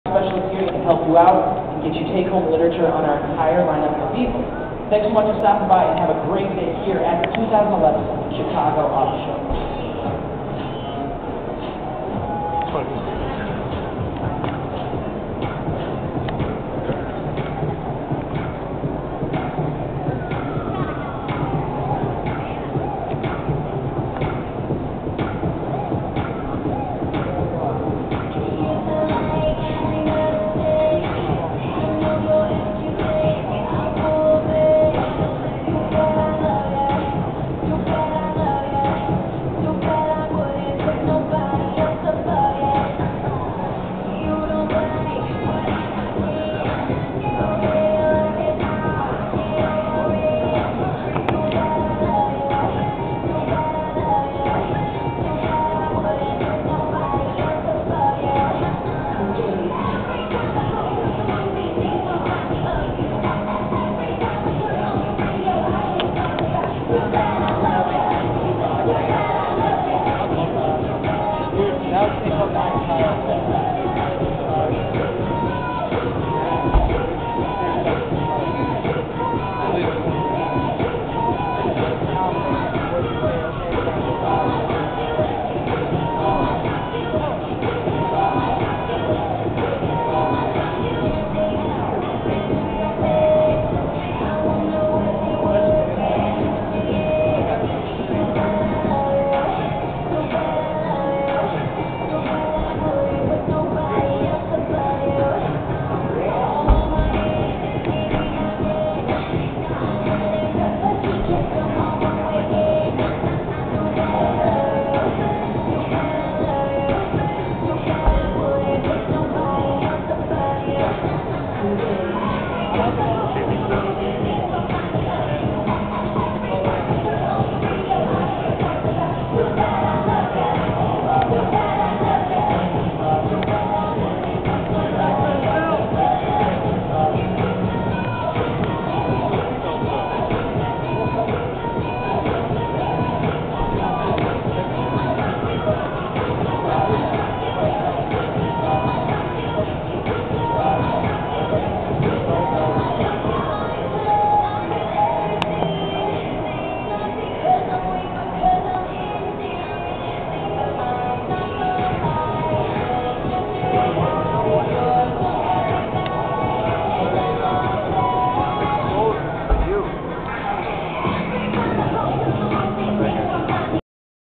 specialist here to help you out and get you take-home literature on our entire lineup of vehicles. Thanks so much for stopping by and have a great day here at the 2011 Chicago Auto Show.